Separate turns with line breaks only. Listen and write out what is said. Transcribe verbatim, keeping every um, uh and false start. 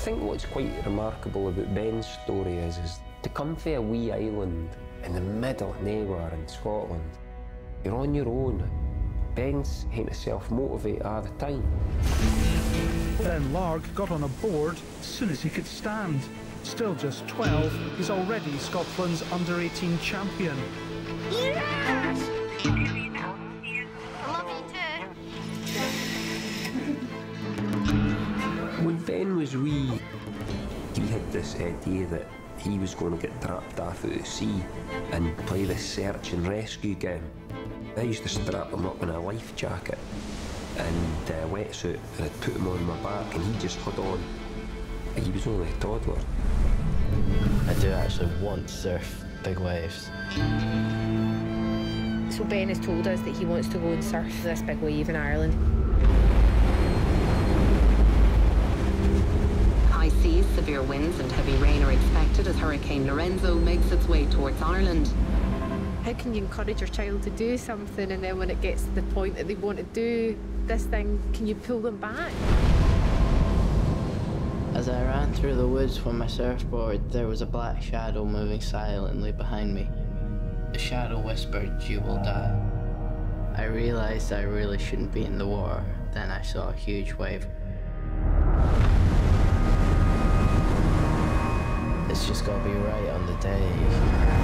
think what's quite remarkable about Ben's story is, is to come from a wee island in the middle of nowhere in Scotland, you're on your own. Ben's had to self-motivate all the time.
Ben Larg got on a board as soon as he could stand. Still just twelve, he's already Scotland's under eighteen champion.
Yes! I love you too.
When Ben was wee, he had this idea that he was going to get trapped off out at sea and play this search and rescue game. I used to strap him up in a life jacket and a wetsuit, and I'd put him on my back and he just had on. He was only a toddler.
I do actually want to surf big waves.
So Ben has told us that he wants to go and surf this big wave in Ireland.
High seas, severe winds and heavy rain are expected as Hurricane Lorenzo makes its way towards Ireland.
How can you encourage your child to do something, and then when it gets to the point that they want to do this thing, can you pull them back?
As I ran through the woods with my surfboard, there was a black shadow moving silently behind me. The shadow whispered, "You will die." I realized I really shouldn't be in the water. Then I saw a huge wave. It's just got to be right on the day.